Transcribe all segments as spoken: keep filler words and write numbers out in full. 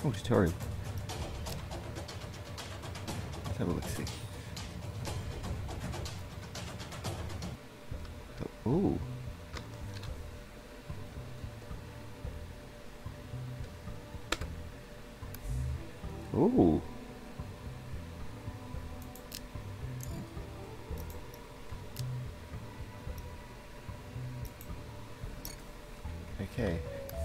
Oh, tutorial. Let's have a look, see. Ooh. Ooh. Okay.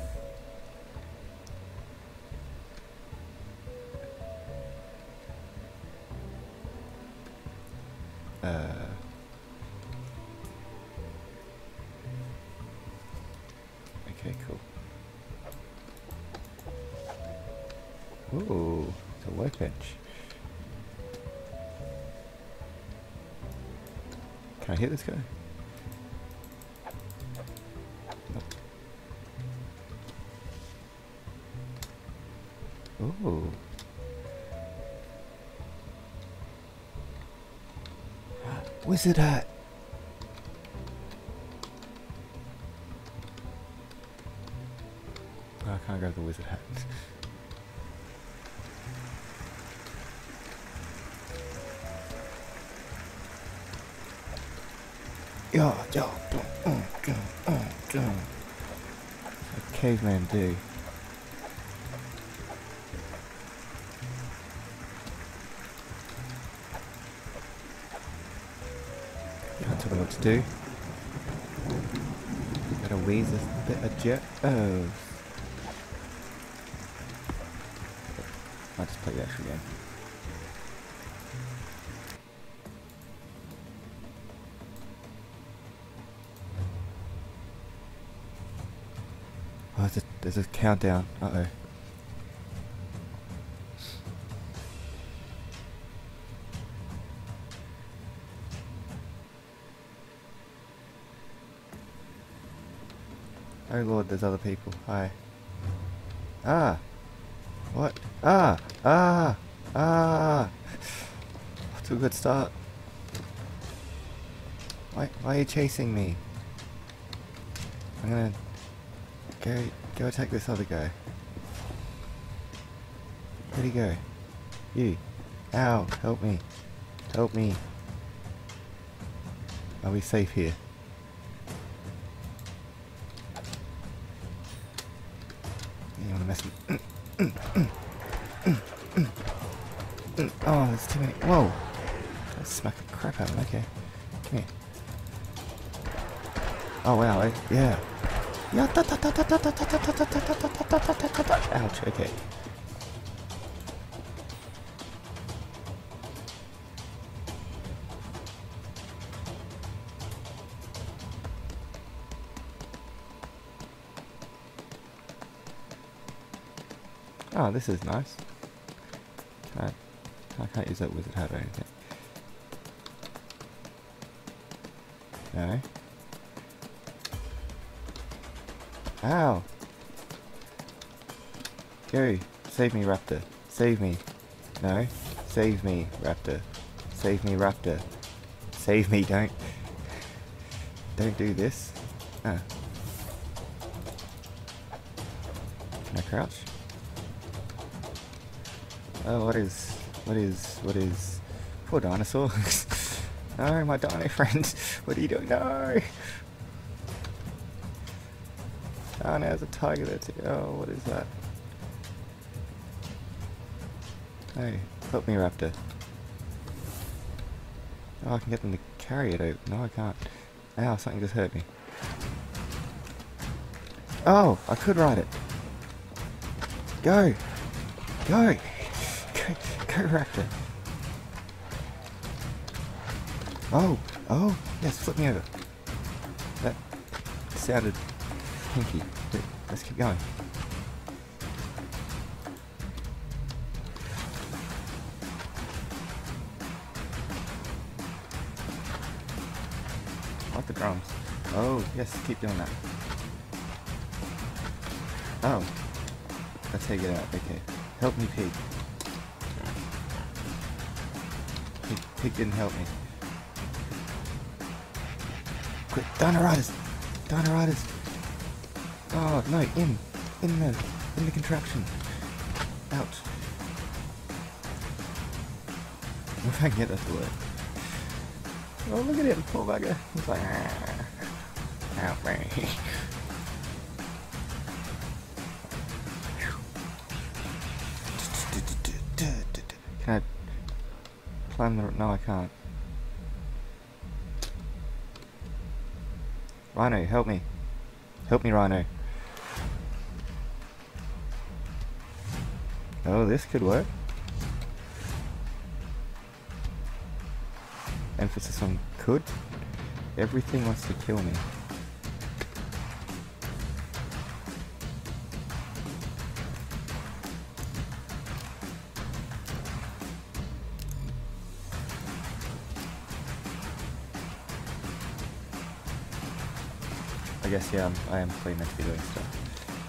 Uh. Okay, cool. Ooh, it's a workbench. Can I hit this guy? Nope. Ooh. Wizard hat! Oh, I can't grab the wizard hat. Yo, yo, uh, uh, uh, uh. What cavemen do. Can't tell me what to do. Gotta wheeze a bit of jet. Oh. I'll just play the actual game. Oh, there's a, there's a countdown. Uh oh. Oh lord, there's other people. Hi. Ah! What? Ah! Ah! Ah! To a good start. Why, why are you chasing me? I'm gonna go, go attack this other guy. Where'd he go? You. Ow! Help me. Help me. Are we safe here? You wanna mess with... Oh, there's too many... Whoa! I smack the crap out of him. Okay. Come here. Oh wow, I, yeah. Ouch, okay. Oh, this is nice. Can I, I can't use that wizard hat or anything. No. Ow! Go! Save me, Raptor. Save me. No. Save me, Raptor. Save me, Raptor. Save me, don't... Don't do this. Ah. Can I crouch? Oh, what is... What is... What is... Poor dinosaur. No, my dino friend. What are you doing? No! Oh, now there's a tiger there too. Oh, what is that? Hey, help me, Raptor. Oh, I can get them to carry it out. No, I can't. Ow, something just hurt me. Oh, I could ride it. Go! Go! Go, go, Raptor. Oh, oh, yes, flip me over. That sounded pinky. But let's keep going. I like the drums. Oh, yes, keep doing that. Oh. That's how you get out. Okay. Help me, pig. Pig, pig didn't help me. Quick, Dino-Riders! Dino-Riders! Oh, no, in. In the, in the contraption. Ouch. If I can get that to work. Oh, look at him, poor bugger. He's like, ah, help me. Can I climb the... No, I can't. Rhino, help me. Help me, Rhino. Oh, this could work. Emphasis on could. Everything wants to kill me. I guess, yeah, I'm, I am probably meant to be doing stuff.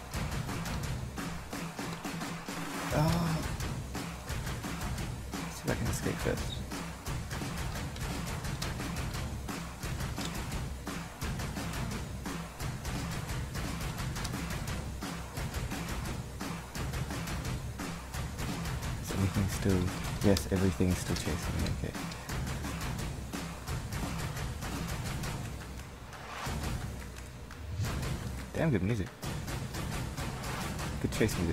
Oh. Let's see if I can escape first. Is anything still... Yes, everything is still chasing me, okay. Damn good music. Good chase music.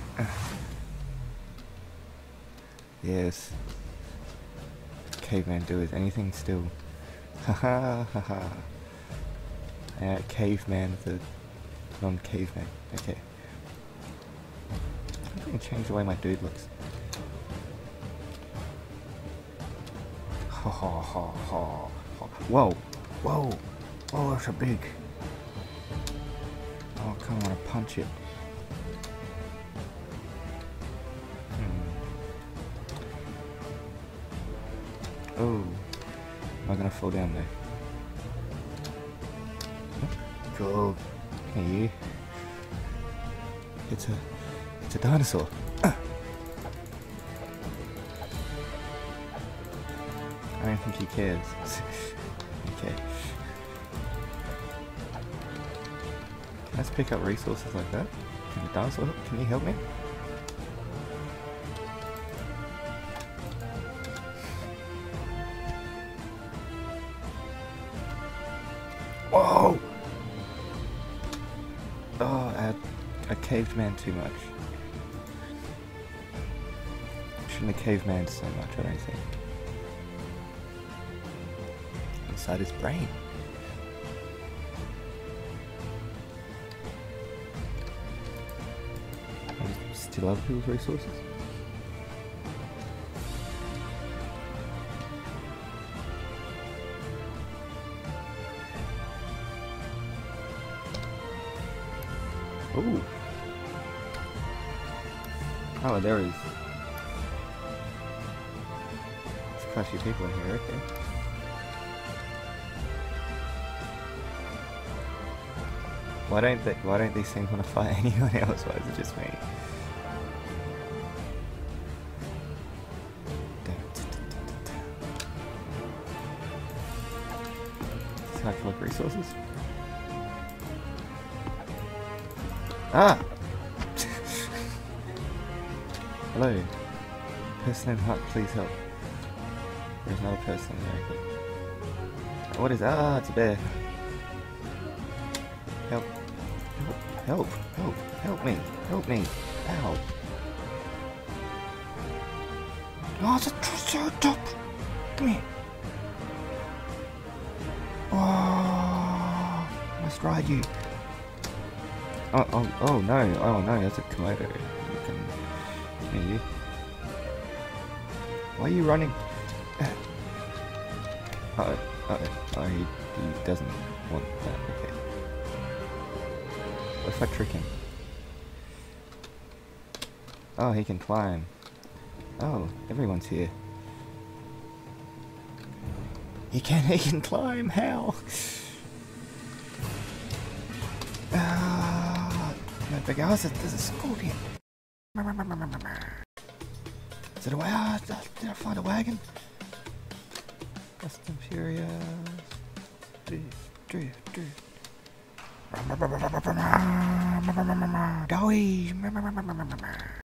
Yes. Caveman do is anything still. Haha haha. Uh, caveman the non-caveman. Okay. I think I can change the way my dude looks. Ha ha ha ha. Whoa! Whoa! Whoa, that's a big... Oh, I kind of want to punch it. Hmm. Oh, am I going to fall down there? Cool. Hey, you. It's a, it's a dinosaur. I don't think he cares. Okay. Let's pick up resources like that. Can the dinosaur help? Can you help me? Whoa! Oh, I, I caved man too much. Shouldn't have caved man so much, I don't think. Inside his brain. Steal other people's resources? Ooh. Oh, there is. There's quite a few people in here, okay. Why don't they, why don't these things want to fight anyone else? Why is it just me? Can I collect resources? Ah! Hello. Person in hut, please help. There's another person there. Okay. What is that? Ah, it's a bear. Help. Help. Help. Help. Help me. Help me. Ow. Oh, it's a triceratops. Come here. Oh, I must ride you. Oh, oh, oh no, oh no, that's a Komodo. You can... Yeah, you. Why are you running? Uh oh, uh oh, oh he, he doesn't want that, okay. What if I trick him? Oh, he can climb. Oh, everyone's here. He can, he can climb, how? Ah, no big house, there's a scorpion. Is it a wagon? Did I find a wagon? Fast and Furious. Drift, drift, drift. Dowie!